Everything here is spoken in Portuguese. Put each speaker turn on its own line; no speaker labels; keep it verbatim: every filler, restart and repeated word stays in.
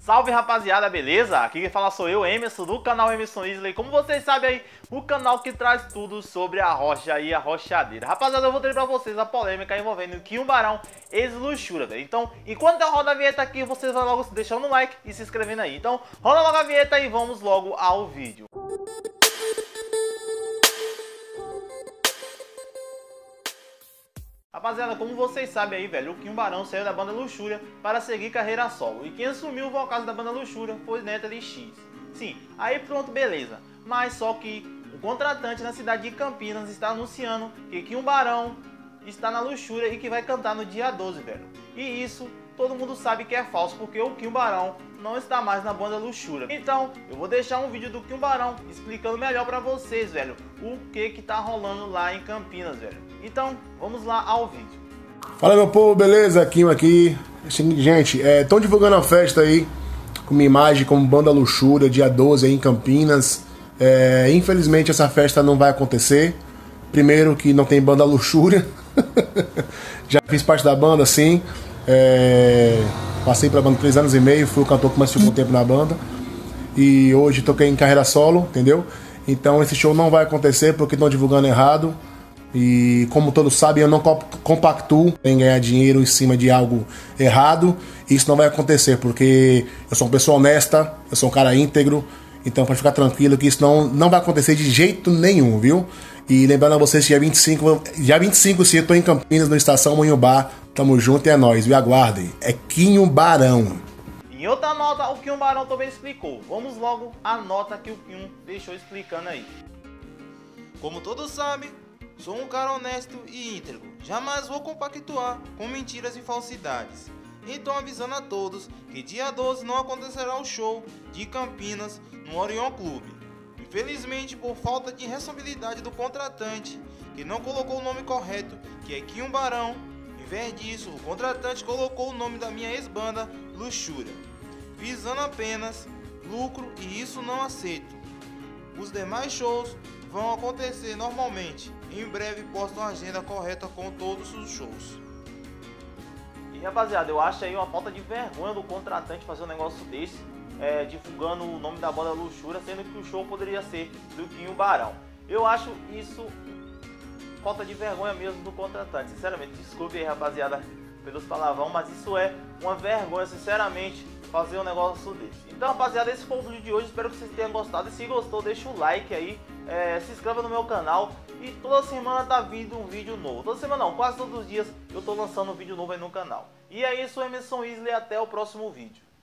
Salve rapaziada, beleza? Aqui quem fala sou eu, Emerson, do canal Emerson Isley. Como vocês sabem aí, o canal que traz tudo sobre a rocha e a rochadeira. Rapaziada, eu vou trazer pra vocês a polêmica envolvendo Quinho Barão, ex-Luxúria, velho. Então, enquanto eu rodo a vinheta aqui, vocês vão logo deixando o like e se inscrevendo aí. Então, rola logo a vinheta e vamos logo ao vídeo. Rapaziada, como vocês sabem aí, velho, o Quinho Barão saiu da banda Luxúria para seguir carreira solo. E quem assumiu o vocal da banda Luxúria foi Netley X. Sim, aí pronto, beleza. Mas só que o contratante na cidade de Campinas está anunciando que Quinho Barão está na Luxúria e que vai cantar no dia doze, velho. E isso todo mundo sabe que é falso, porque o Quinho Barão não está mais na banda Luxúria. Então, eu vou deixar um vídeo do Quinho Barão explicando melhor pra vocês, velho, o que que tá rolando lá em Campinas, velho. Então, vamos lá ao vídeo.
Fala, meu povo, beleza? Quinho aqui. Gente, estão é, divulgando a festa aí com minha imagem como banda Luxúria, dia doze aí em Campinas. É, infelizmente essa festa não vai acontecer. Primeiro que não tem banda Luxúria. Já fiz parte da banda, sim. É, passei pela banda três anos e meio, fui o cantor que mais ficou tempo na banda. E hoje toquei em carreira solo, entendeu? Então esse show não vai acontecer porque estão divulgando errado. E como todos sabem, eu não compactuo em ganhar dinheiro em cima de algo errado. Isso não vai acontecer porque eu sou uma pessoa honesta, eu sou um cara íntegro. Então pode ficar tranquilo que isso não, não vai acontecer de jeito nenhum, viu? E lembrando a vocês que dia vinte e cinco, dia vinte e cinco sim, eu tô em Campinas, no Estação Monhubá. Tamo junto e é nóis, viu? Aguardem. É Quinho Barão.
Em outra nota, o Quinho Barão também explicou. Vamos logo à nota que o Quinho deixou explicando aí.
Como todos sabem, sou um cara honesto e íntegro. Jamais vou compactuar com mentiras e falsidades. Então avisando a todos que dia doze não acontecerá o show de Campinas no Orion Clube. Infelizmente, por falta de responsabilidade do contratante, que não colocou o nome correto, que é Quinho Barão, em vez disso, o contratante colocou o nome da minha ex-banda Luxúria, visando apenas lucro, e isso não aceito. Os demais shows vão acontecer normalmente. Em breve posto uma agenda correta com todos os shows.
E rapaziada, eu acho aí uma falta de vergonha do contratante fazer um negócio desse, é, divulgando o nome da banda Luxúria, sendo que o show poderia ser do Quinho Barão. Eu acho isso falta de vergonha mesmo do contratante, sinceramente. Desculpe aí, rapaziada, pelos palavrão, mas isso é uma vergonha, sinceramente, fazer um negócio desse. Então, rapaziada, esse foi o vídeo de hoje. Espero que vocês tenham gostado. E se gostou, deixa o like aí, é, se inscreva no meu canal. E toda semana tá vindo um vídeo novo. Toda semana não, quase todos os dias eu tô lançando um vídeo novo aí no canal. E é isso, Emerson Isley, até o próximo vídeo.